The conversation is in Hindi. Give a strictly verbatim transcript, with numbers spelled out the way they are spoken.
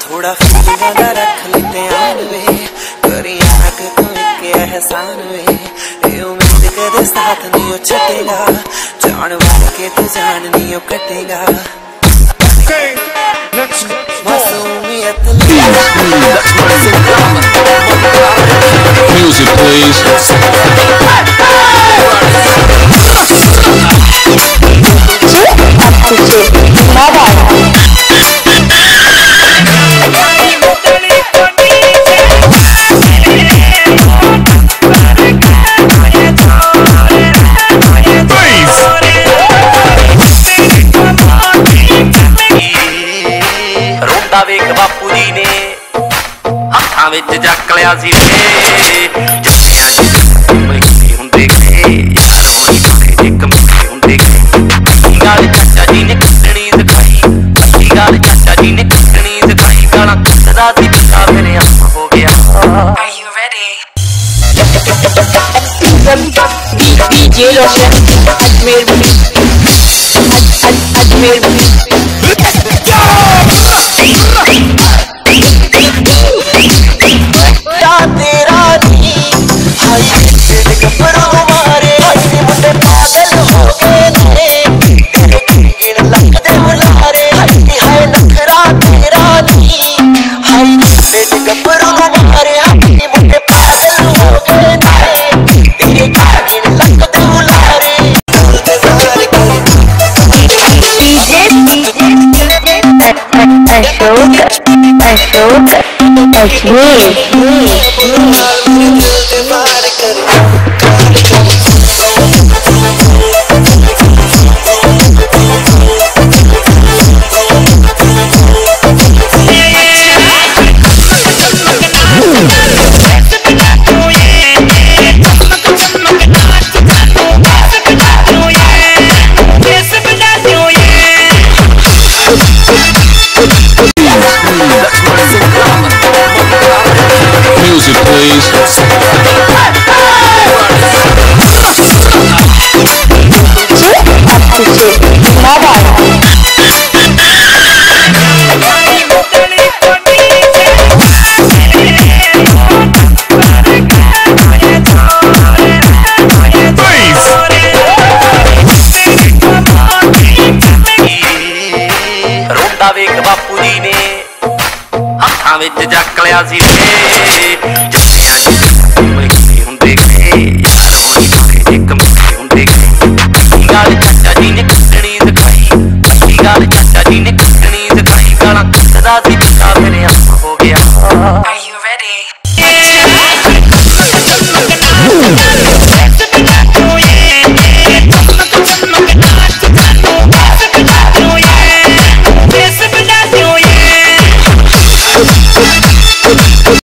थोड़ा फीलिंगां दा रख ले ध्यान वे करी आक तू एक एहसान वे ए उम्मीद कदे साथ नहीं ओ छटेगा जान वाल के तू जान नहीं ओ कटेगा मासूमियत Music please. वेख बापू जी ने हत्थां विच जक लिया सी हुंदे गए हुंदे गए गल चाचा जी ने कटनी सिखाई पक्की गल चाचा जी ने कटनी सिखाई गाना कटदा सी बंदा मेरे आप हो गया Are you ready? DJ Roshan Ajmer Ajmer Ashok Ashok Music please. रोंदा वेख बापू जी ने हत्थां विच जक लिया सी